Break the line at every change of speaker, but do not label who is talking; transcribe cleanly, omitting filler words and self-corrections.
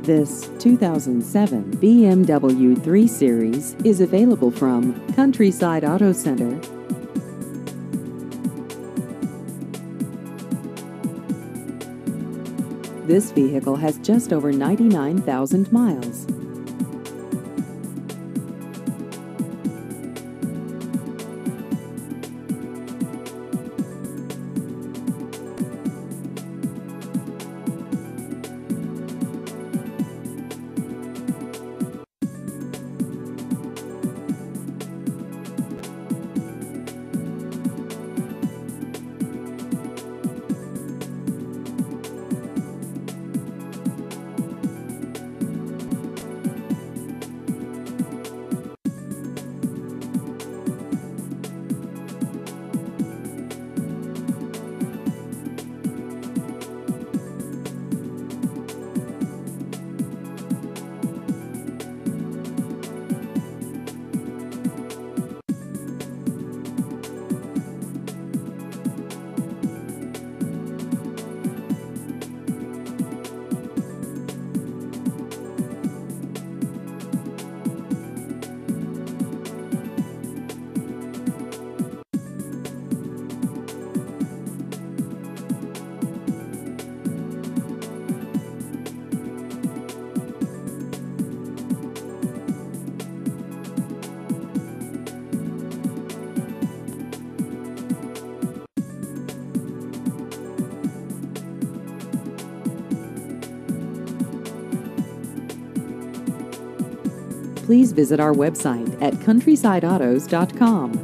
This 2007 BMW 3 Series is available from Countryside Auto Center. This vehicle has just over 99,000 miles. Please visit our website at countrysideautos.com.